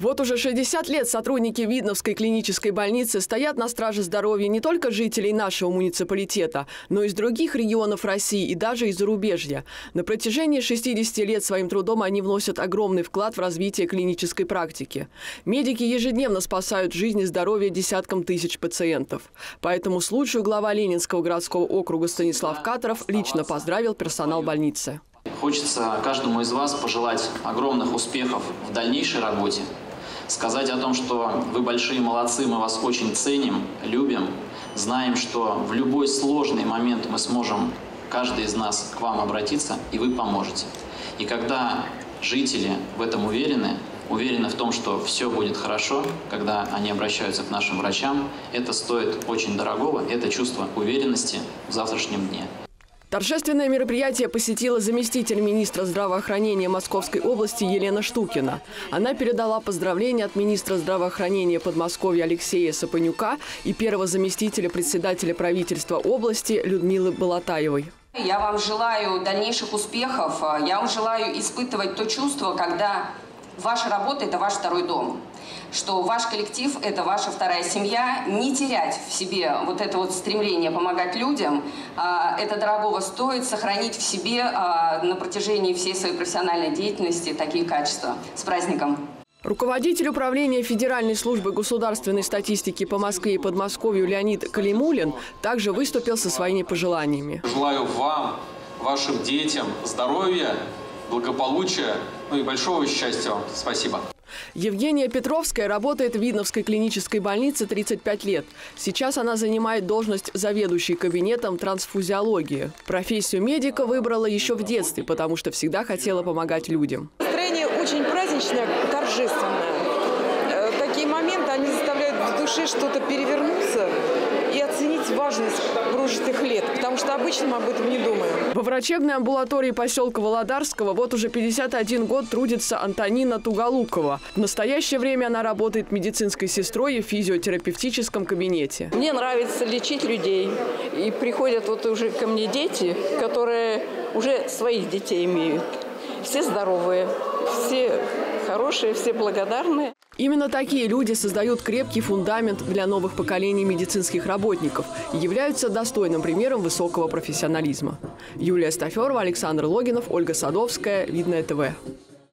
Вот уже 60 лет сотрудники Видновской клинической больницы стоят на страже здоровья не только жителей нашего муниципалитета, но и из других регионов России и даже из зарубежья. На протяжении 60 лет своим трудом они вносят огромный вклад в развитие клинической практики. Медики ежедневно спасают жизнь и здоровье десяткам тысяч пациентов. По этому случаю глава Ленинского городского округа Станислав Катаров лично поздравил персонал больницы. Хочется каждому из вас пожелать огромных успехов в дальнейшей работе. Сказать о том, что вы большие молодцы, мы вас очень ценим, любим. Знаем, что в любой сложный момент мы сможем, каждый из нас, к вам обратиться, и вы поможете. И когда жители в этом уверены в том, что все будет хорошо, когда они обращаются к нашим врачам, это стоит очень дорогого, это чувство уверенности в завтрашнем дне. Торжественное мероприятие посетила заместитель министра здравоохранения Московской области Елена Штукина. Она передала поздравления от министра здравоохранения Подмосковья Алексея Сапонюка и первого заместителя председателя правительства области Людмилы Болотаевой. Я вам желаю дальнейших успехов. Я вам желаю испытывать то чувство, когда ваша работа – это ваш второй дом. Что ваш коллектив – это ваша вторая семья. Не терять в себе вот это вот стремление помогать людям. Это дорогого стоит. Сохранить в себе на протяжении всей своей профессиональной деятельности такие качества. С праздником! Руководитель управления Федеральной службы государственной статистики по Москве и Подмосковью Леонид Калимулин также выступил со своими пожеланиями. Желаю вам, вашим детям здоровья, благополучия, ну и большого счастья вам. Спасибо. Евгения Петровская работает в Видновской клинической больнице 35 лет. Сейчас она занимает должность заведующей кабинетом трансфузиологии. Профессию медика выбрала еще в детстве, потому что всегда хотела помогать людям. Настроение очень праздничное, торжественное. Такие моменты, они заставляют в душе что-то перевернуться и оценить важность прожитых лет, потому что обычно мы об этом не думаем. Во врачебной амбулатории поселка Володарского вот уже 51 год трудится Антонина Туголукова. В настоящее время она работает медицинской сестрой в физиотерапевтическом кабинете. Мне нравится лечить людей. И приходят вот уже ко мне дети, которые уже своих детей имеют. Все здоровые, все хорошие, все благодарные. Именно такие люди создают крепкий фундамент для новых поколений медицинских работников и являются достойным примером высокого профессионализма. Юлия Стаферова, Александр Логинов, Ольга Садовская, Видное ТВ.